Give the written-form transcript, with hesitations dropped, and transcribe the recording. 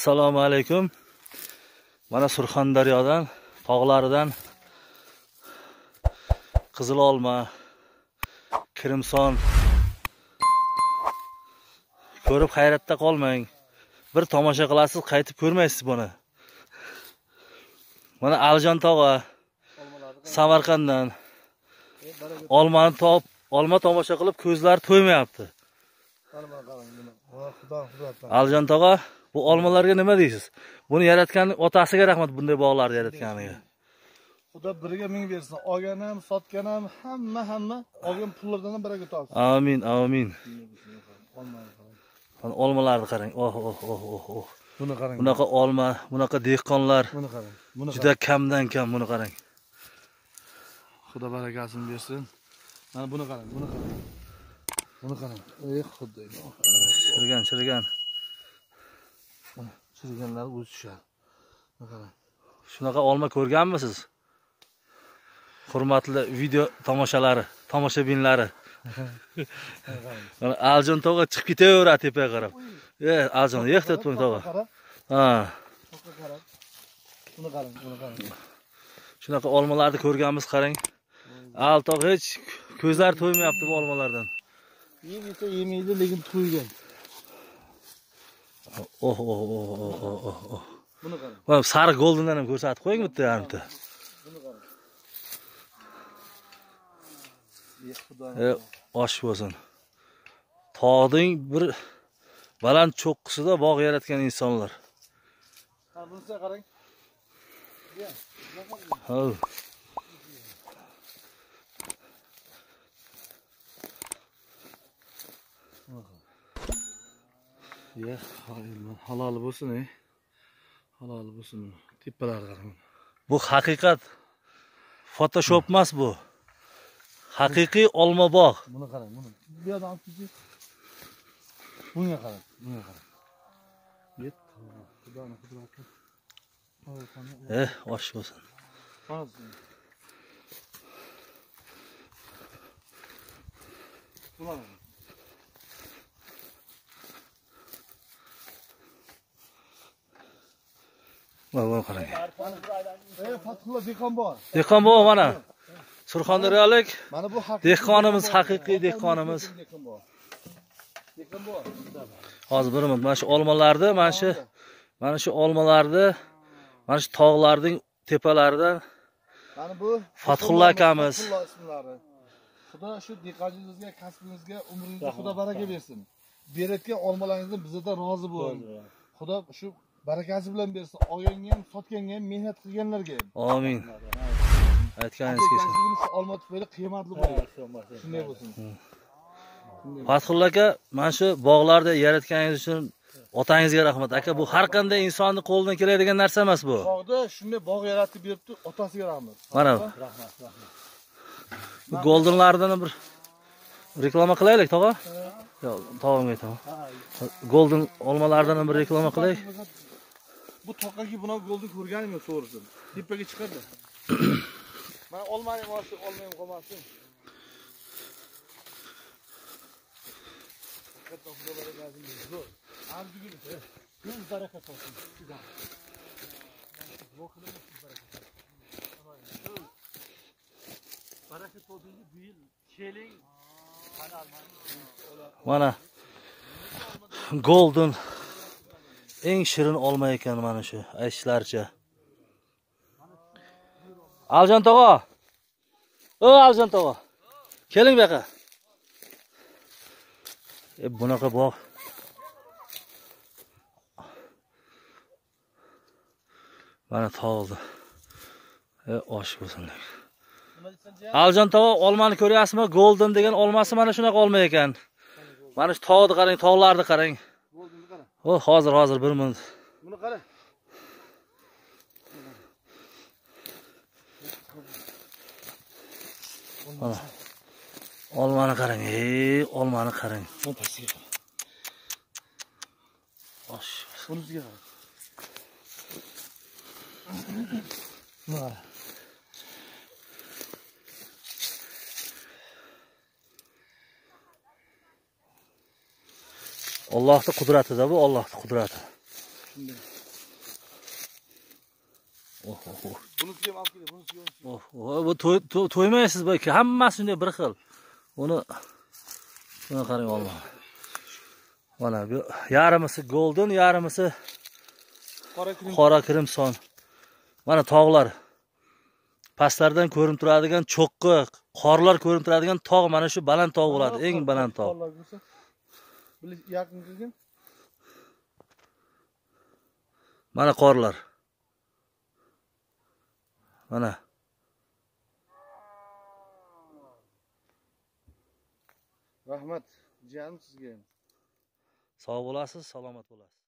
Assalomu alaykum. Mana Surxondaryodan, tog'laridan qizil olma, kirimson ko'rib hayratda qolmang. Bir tomosha qilasiz, qaytib ko'rmaysiz buni. Mana Aljon tog'a Samarqanddan olmani olma tomosha qilib ko'zlari to'ymayapti. Aljon tog'a, bu olmalarga nima deysiz? Buni yaratgan otasiga rahmat, bunday bog'larni yaratganiga. Xudo biriga ming bersin. Olgan ham, sotgan ham, hamma olgan pullardan ham baraka topsin. Amin, amin. Olmalarni qarang. Oh. Buni qarang. Bunaqa olma, bunaqa dehqonlar. Buni qarang. Juda kamdan kam buni qarang. Xudo barakasini bersin. Mana buni qarang, buni qarang. Buni qarang. Ey Xudo. Chirigan. Chiriganlar o'zi tushadi. Buni qarang. Shunaqa olma ko'rganmisiz? Hurmatli video tomoshabinlari. Mana Aljon tog'a chiqib ketaveradi tepaga qarab. Aljon, yo'qda to'ng tog'a. Ha. Buni qarang. Shunaqa olmalarni ko'rganmiz, qarang. Al tog'a hech ko'zlari to'ymayapti bu olmalardan. Yemaydi, lekin to'ygan. Oh. Buni qarang. Mana sariq goldendan ham ko'rsatib qo'ying bitta yarimta. Buni qarang. Osh bo'lsin. Tog'ning bir baland cho'qqisida bog' yaratgan insonlar. Ha, bunisiga qarang. Ha. Halol bo'lsin, Halol bo'lsin. Tepalarga qarang. Bu haqiqat. Photoshop emas bu. Haqiqiy olma bog'. Buni qarang, buni. Bu yerdan olib kelib. Bunga qarang. Yet. Xudoning qudrati. Osh bo'lsin. Mana qarang. Fathullo Dehqonboy. Dehqonboy mana. Surxondaryolik. Mana bu dehqonimiz, haqiqiy dehqonimiz. Dehqonboy. Hozir bir minut. Mana shu olmalarni, mana shu olmalarni, mana shu tog'larning tepalaridan mana bu Fathulla akamiz. Xudo shu dehqonchiligingizga, kasbingizga, umringizga Xudo baraka bersin. Berayotgan olmalaringizdan bizdan rozi bo'ling. Xudo shu barakasi bilan bersin. Olganga ham, sotganga ham, mehnat qilganlarga ham. Amin. Aytganingiz kelsin. Shu olma tufayli qiymatli bo'ladi. Shunday bo'lsin. Fathulla aka, mana shu bog'larda yaratganingiz uchun otangizga rahmat. Aka, bu har qanday insonning qo'lidan keladigan narsa emas bu. Bog'da shunday bog' yaratib beribdi, otasiga rahmat. Mana Rahmat. bu goldenlardan bir reklama qilaylik, tog'a? Yo'q, tog'amga aytaman. Golden olmalardan bir reklama qilaylik. Bu toqaki buni golden ko'rganim yo'q, to'g'risi. Tepaga chiqadi. Mana olmaning moshi olmayim qolmasin. Mana golden eng shirin olma ekan mana shu, aytishlaricha. Aljon tog'a. Aljon tog'a. Keling bu yoqqa. Bunaqa bog'. Mana tog'di. Osh bo'lsin. Aljon tog'a, olmani ko'ryapsizmi? Golden degan olmasi mana shunaqa olma ekan. Mana shu tog'ni qarang, tog'larni qarang. Goldenni qarang. Hozir bir minut. Buni qarang. Mana. Olmani qarang, olmani qarang. Osh. Bunisiga qarang. Mana. Allohning qudrati-da bu, Allohning qudrati. Bunisiga ham olib keling, bunisiga ham. Bu to'ymaysiz balki. Hammasi shunday bir xil. Buni qarang olma. Mana bu yarmisi golden, yarmisi qora crimson. Mana tog'lar. Pastlardan ko'rinib turadigan cho'qqi, qorlar ko'rinib turadigan tog' mana shu baland tog' bo'ladi, eng baland tog'. Bilis yaqin kelgin. Mana qorlar. Mana. Rahmat, jiyanim sizga. Sog' bo'lasiz, salomat bo'lasiz.